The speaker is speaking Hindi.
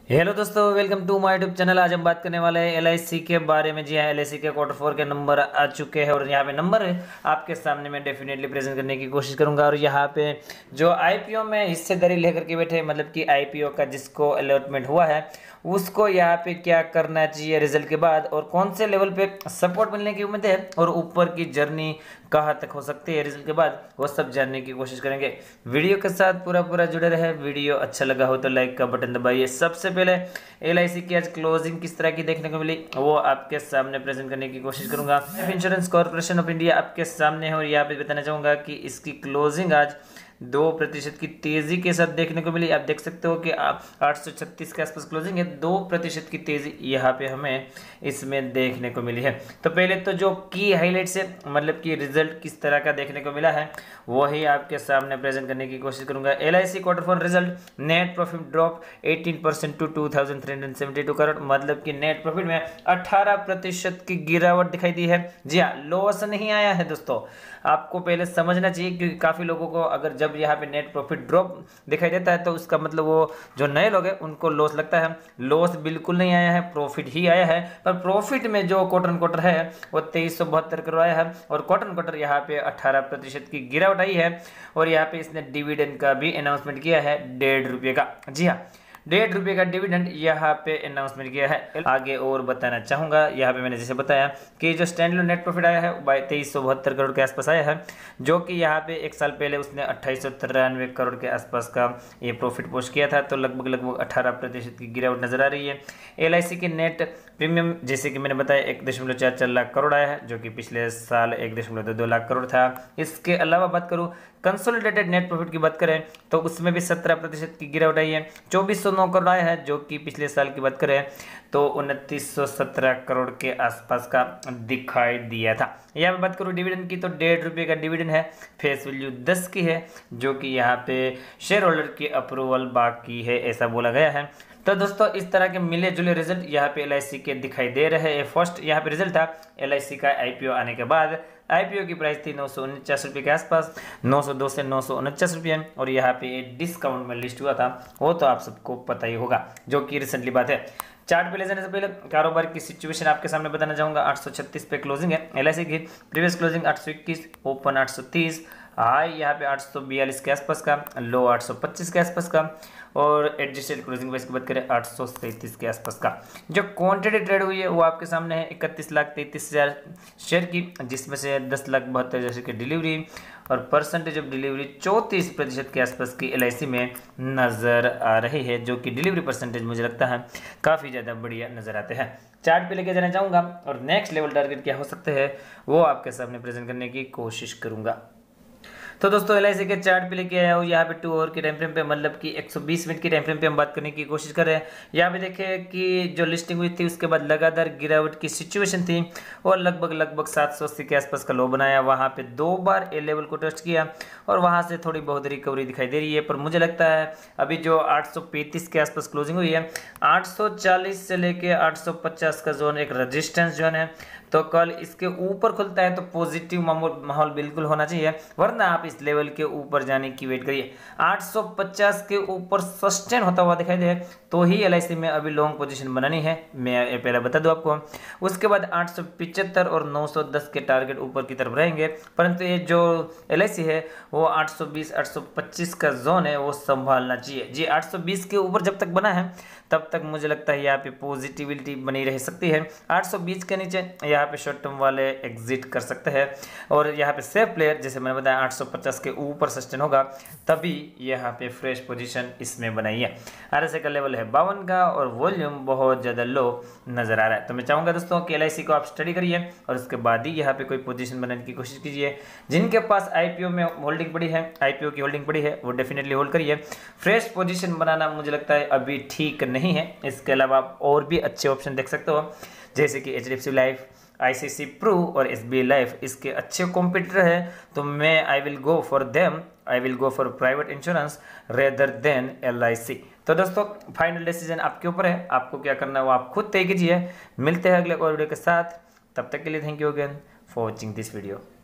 हेलो दोस्तों, welcome to my YouTube channel. आज हम बात करने वाले हैं एलआईसी के बारे में। जी हाँ, एलआईसी के Q4 के नंबर आ चुके हैं और यहाँ पे नंबर आपके सामने मैं डेफिनेटली प्रेजेंट करने की कोशिश करूंगा। और यहाँ पे जो आईपीओ में हिस्सेदारी लेकर के बैठे, मतलब कि आईपीओ का जिसको अलॉटमेंट हुआ है उसको यहाँ पे क्या करना चाहिए रिजल्ट के बाद, और कौन से लेवल पे सपोर्ट मिलने की उम्मीद है, और ऊपर की जर्नी कहाँ तक हो सकती है रिजल्ट के बाद, वो सब जानने की कोशिश करेंगे। वीडियो के साथ पूरा जुड़े रहे। वीडियो अच्छा लगा हो तो लाइक का बटन दबाइए। सबसे पहले एलआईसी की आज क्लोजिंग किस तरह की देखने को मिली वो आपके सामने प्रेजेंट करने की कोशिश करूंगा। Life Insurance Corporation of India आपके सामने है और यहाँ पे बताना चाहूंगा कि इसकी क्लोजिंग आज 2% की तेजी के साथ देखने को मिली। आप देख सकते हो कि आप 836 के आसपास क्लोजिंग है। 2% की तेजी यहाँ पे हमें इसमें देखने को मिली है। तो पहले तो जो की हाईलाइट्स है, मतलब कि रिजल्ट किस तरह का देखने को मिला है, वही आपके सामने प्रेजेंट करने की कोशिश करूंगा। LIC Q4 result, net profit drop 18% to 2372 crore, मतलब कि नेट प्रॉफिट में 18% की गिरावट दिखाई दी है। जी हाँ, लॉस नहीं आया है दोस्तों। आपको पहले समझना चाहिए क्योंकि काफ़ी लोगों को अगर जब यहाँ पे नेट प्रॉफिट ड्रॉप दिखाई देता है तो उसका मतलब वो जो नए लोग हैं उनको लॉस लगता है। लॉस बिल्कुल नहीं आया है, प्रॉफिट ही आया है। पर प्रॉफिट में जो क्वार्टर है वो 2372 करोड़ आया है और क्वार्टर यहाँ पे 18% की गिरावट आई है। और यहाँ पे इसने डिविडेंड का भी अनाउंसमेंट किया है ₹1.5 का। जी हाँ, ₹1.5 का डिविडेंड यहाँ पे अनाउंसमेंट किया है। आगे और बताना चाहूंगा, यहाँ पे मैंने जैसे बताया कि जो स्टैंडअलोन नेट प्रॉफिट आया है 2372 करोड़ के आसपास आया है, जो कि यहाँ पे एक साल पहले उसने 2893 करोड़ के आसपास का ये प्रॉफिट पोस्ट किया था। तो लगभग 18% की गिरावट नजर आ रही है। एलआईसी के नेट प्रीमियम जैसे कि मैंने बताया 1.44 लाख करोड़ आया है, जो कि पिछले साल 1.22 लाख करोड़ था। इसके अलावा बात करूँ कंसोलिडेटेड नेट प्रॉफिट की बात करें तो उसमें भी 17% की गिरावट आई है। 2409 करोड़ आया है, जो कि पिछले साल की बात करें तो 2917 करोड़ के आसपास का दिखाई दिया था। यहाँ पे बात करूँ डिविडेंड की तो ₹1.5 का डिविडेंड है, फेस वैल्यू 10 की है, जो कि यहाँ पे शेयर होल्डर की अप्रूवल बाकी है ऐसा बोला गया है। तो दोस्तों इस तरह के मिले जुले रिजल्ट यहाँ पे एलआईसी के दिखाई दे रहे हैं। फर्स्ट यहाँ पे रिजल्ट था एलआईसी का आईपीओ आने के बाद। आईपीओ की प्राइस थी 949 रुपये के आसपास, 902 से 949 रुपये, और यहाँ पे डिस्काउंट में लिस्ट हुआ था, वो तो आप सबको पता ही होगा, जो कि रिसेंटली बात है। चार्ट पे ले जाने से पहले कारोबार की सिचुएशन आपके सामने बताना चाहूंगा। 836 पे क्लोजिंग है एलआईसी की, प्रीवियस क्लोजिंग 821, ओपन 830, हाई यहाँ पे 842 के आसपास का, लो 825 के आसपास का, और एडजस्टेड क्लोजिंग प्राइस की बात करें 837 के आसपास का। जो क्वांटिटी ट्रेड हुई है वो आपके सामने है 31,33,000 शेयर की, जिसमें से 10,72,000 शेयर की डिलीवरी, और परसेंटेज ऑफ डिलीवरी 34% के आसपास की एलआईसी में नज़र आ रही है, जो कि डिलीवरी परसेंटेज मुझे लगता है काफ़ी ज़्यादा बढ़िया नज़र आते हैं। चार्ट पे लेके जाना चाहूँगा और नेक्स्ट लेवल टारगेट क्या हो सकते हैं वो आपके सामने प्रेजेंट करने की कोशिश करूँगा। तो दोस्तों एलआईसी के चार्ट पे लेके आया हूँ यहाँ पे 2 आवर के टाइम फ्रेम पे, मतलब कि 120 मिनट के टाइम फ्रेम पे हम बात करने की कोशिश कर रहे हैं। यहाँ पे देखें कि जो लिस्टिंग हुई थी उसके बाद लगातार गिरावट की सिचुएशन थी और लगभग 780 के आसपास का लो बनाया। वहाँ पे 2 बार ए लेवल को टेस्ट किया और वहाँ से थोड़ी बहुत रिकवरी दिखाई दे रही है। पर मुझे लगता है अभी जो 835 के आसपास क्लोजिंग हुई है, 840 से लेके 850 का जोन एक रजिस्टेंस जोन है। तो कल इसके ऊपर खुलता है तो पॉजिटिव माहौल बिल्कुल होना चाहिए, वरना आप इस लेवल के ऊपर जाने की वेट करिए। 850 के ऊपर सस्टेन होता हुआ दिखाई दे तो ही एलआईसी में अभी लॉन्ग पोजीशन बनानी है, मैं पहले बता दूं आपको। उसके बाद 875 और 910 के टारगेट ऊपर की तरफ रहेंगे, परंतु ये जो एलआईसी है वो 820 825 का जोन है वो संभालना चाहिए। जी 820 के ऊपर जब तक बना है तब तक मुझे लगता है यहाँ पे पॉजिटिविटी बनी रह सकती है। 820 के नीचे यहाँ पे शॉर्ट टर्म वाले एग्जिट कर सकते हैं, और यहाँ पे सेफ प्लेयर जैसे मैंने बताया 850 के ऊपर सस्टेन होगा तभी यहाँ पे फ्रेश पोजीशन इसमें बनाई है। आरएसआई का लेवल है 52 का और वॉल्यूम बहुत ज़्यादा लो नज़र आ रहा है। तो मैं चाहूँगा दोस्तों कि एलआईसी को आप स्टडी करिए और उसके बाद ही यहाँ पे कोई पोजीशन बनाने की कोशिश कीजिए। जिनके पास आईपीओ में होल्डिंग पड़ी है, आईपीओ की होल्डिंग पड़ी है, वो डेफिनेटली होल्ड करिए। फ्रेश पोजीशन बनाना मुझे लगता है अभी ठीक नहीं है। इसके अलावा आप और भी अच्छे ऑप्शन देख सकते हो, जैसे कि एचडीएफसी लाइफ, आईसीसी प्रू और एसबीआई लाइफ इसके अच्छे कॉम्पिटिटर है। तो मैं I will go for them, I will go for private insurance rather than LIC. तो दोस्तों फाइनल डिसीजन आपके ऊपर है, आपको क्या करना है वो आप खुद तय कीजिए। मिलते हैं अगले और वीडियो के साथ, तब तक के लिए thank you again for watching this video.